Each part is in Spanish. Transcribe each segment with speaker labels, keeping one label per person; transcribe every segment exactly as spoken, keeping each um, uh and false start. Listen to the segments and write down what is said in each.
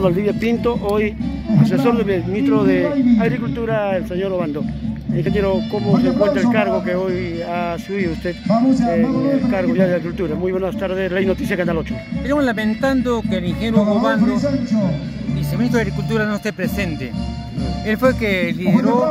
Speaker 1: Valdivia Pinto, hoy asesor del ministro de Agricultura, el señor Obando. Ingeniero, ¿cómo se encuentra el cargo que hoy ha subido usted en el cargo ya de Agricultura? Muy buenas tardes, Ley Noticia Canal ocho.
Speaker 2: Estamos lamentando que el ingeniero Obando, viceministro de Agricultura, no esté presente. Él fue el que lideró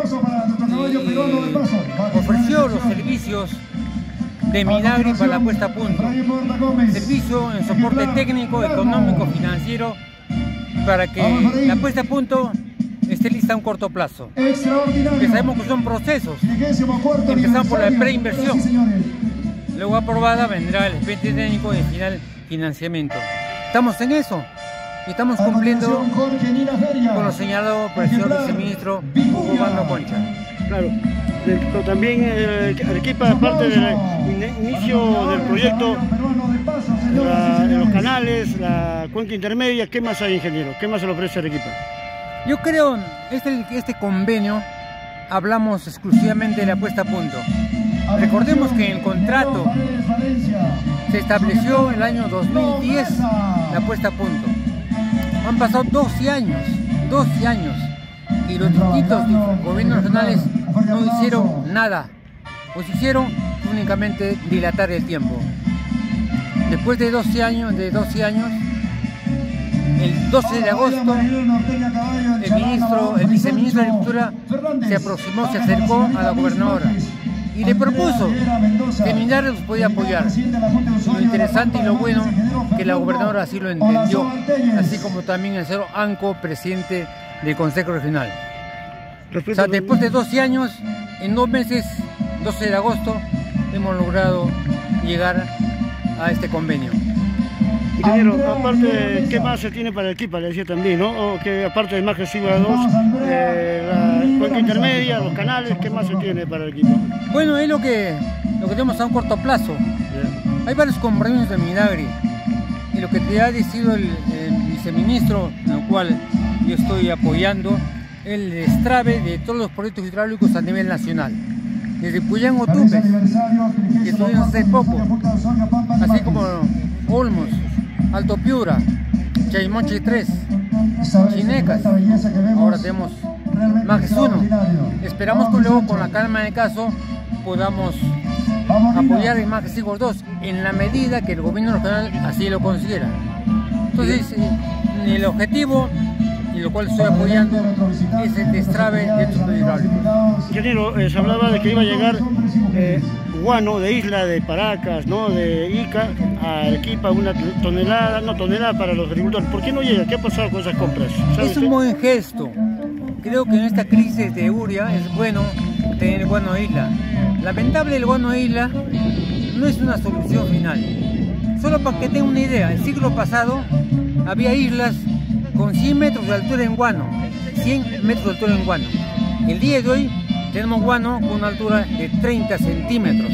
Speaker 2: y ofreció los servicios de Minagri para la puesta a punto. Servicio en soporte técnico, económico, financiero, para que la puesta a punto esté lista a un corto plazo. Que sabemos que son procesos. Empezamos por la preinversión. Luego aprobada vendrá el expediente técnico y al final financiamiento. Estamos en eso y estamos cumpliendo con lo señalado por el señor viceministro Obando Concha.
Speaker 1: Claro. Pero también eh, Arequipa, aparte del inicio del proyecto, la, de los canales, la cuenca intermedia, ¿qué más hay, ingeniero? ¿Qué más se le ofrece a Arequipa?
Speaker 2: Yo creo, este, este convenio, hablamos exclusivamente de la puesta a punto. Recordemos que en el contrato se estableció en el año dos mil diez la puesta a punto. Han pasado doce años, doce años, y los distintos gobiernos regionales no hicieron nada, pues hicieron únicamente dilatar el tiempo. Después de doce años, de doce años, el doce de agosto, el ministro, el viceministro de Agricultura se aproximó, se acercó a la gobernadora y le propuso que Minagri los podía apoyar. Lo interesante y lo bueno que la gobernadora así lo entendió, así como también el señor Anco, presidente del Consejo Regional. O sea, después de doce años, en dos meses, doce de agosto, hemos logrado llegar a este convenio.
Speaker 1: Ingeniero, aparte, ¿qué más se tiene para Arequipa? Le decía también, ¿no? O que aparte de más Sigua dos, eh, la cuenca intermedia, los canales, ¿qué más se tiene para Arequipa?
Speaker 2: Bueno, es lo que, lo que tenemos a un corto plazo. Bien. Hay varios compromisos de Minagri y lo que te ha decidido el, el viceministro, en lo cual yo estoy apoyando, el destrave de todos los proyectos hidráulicos a nivel nacional. Desde Puyán Otupe, que estuvimos hace poco, así como Olmos, Alto Piura, Chaymochi tres, Chinecas, ahora tenemos Majes uno. Esperamos que luego con la calma de caso podamos apoyar en Majes dos en la medida que el gobierno regional así lo considera. Entonces, el objetivo, y lo cual estoy apoyando, es el destrave de estos hidráulicos.
Speaker 1: Ingeniero, eh, se hablaba de que iba a llegar eh, guano de Isla de Paracas, ¿no? De Ica a Arequipa, una tonelada, no tonelada para los agricultores. ¿Por qué no llega? ¿Qué ha pasado con esas compras?
Speaker 2: Es usted? Un buen gesto. Creo que en esta crisis de urea es bueno tener el guano de Isla. Lamentable, el guano de Isla no es una solución final. Solo para que tengan una idea, el siglo pasado había islas con cien metros de altura en guano, cien metros de altura en guano. El día de hoy tenemos guano con una altura de treinta centímetros.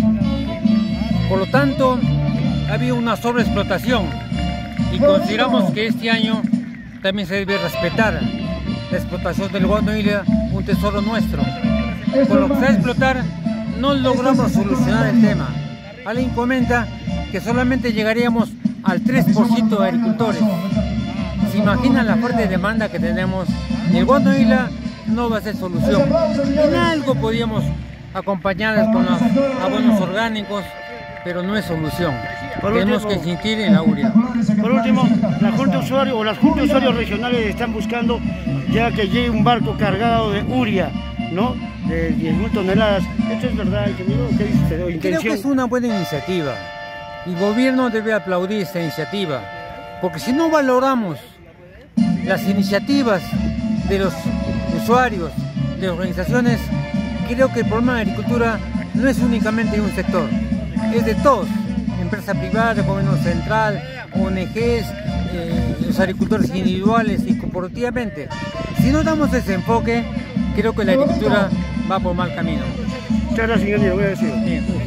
Speaker 2: Por lo tanto, ha habido una sobreexplotación y consideramos que este año también se debe respetar la explotación del guano de Isla, un tesoro nuestro. Con lo que se va a explotar no logramos solucionar el tema. Alguien comenta que solamente llegaríamos al tres por ciento de agricultores. ¿Se imaginan la fuerte demanda que tenemos? El guano de Isla no va a ser solución. En algo podríamos acompañarles con los abonos orgánicos, pero no es solución. Por Tenemos último, que insistir en la urea.
Speaker 1: Por último, la Junta de Usuarios o las juntas de usuarios regionales están buscando ya que llegue un barco cargado de urea, ¿no? De diez mil toneladas. ¿Esto es verdad, ingeniero? ¿Qué dice usted? ¿O intención?
Speaker 2: Creo que es una buena iniciativa. El gobierno debe aplaudir esta iniciativa, porque si no valoramos las iniciativas de los usuarios, de organizaciones, creo que el problema de agricultura no es únicamente de un sector, es de todos, empresa privada, gobierno central, O N Ges, eh, los agricultores individuales y corporativamente. Si no damos ese enfoque, creo que la agricultura va por mal camino.
Speaker 1: Muchas gracias, ingeniero. Voy a decir.
Speaker 2: Bien.